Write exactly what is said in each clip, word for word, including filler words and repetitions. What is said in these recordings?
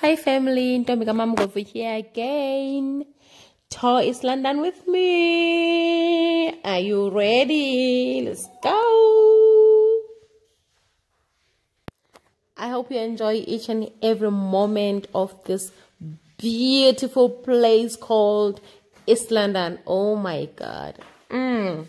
Hi family, Ntombi Kamam over here again. Tour is London with me. Are you ready? Let's go. I hope you enjoy each and every moment of this beautiful place called East London. Oh my God. Mm.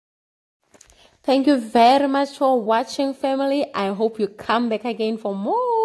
Thank you very much for watching, family. I hope you come back again for more.